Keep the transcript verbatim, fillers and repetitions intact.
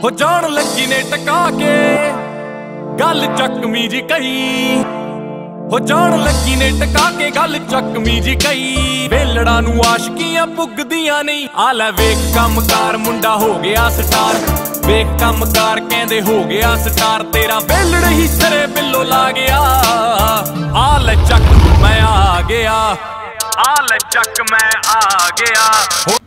हो जान लगी ने टका के गल चकमी जी कही, हो जान लगी ने टका के गल चकमी जी कही। वेलड़ा नू आशकियां पुगदियां नहीं, आ लै वेख कमकार मुंडा हो गया स्टार, वेख कमकार कहंदे हो गया स्टार। तेरा वेलड़ ही सरे बिल्लो ला गया, आ लै चक मैं आ गया, आ लै चक मैं आ गया।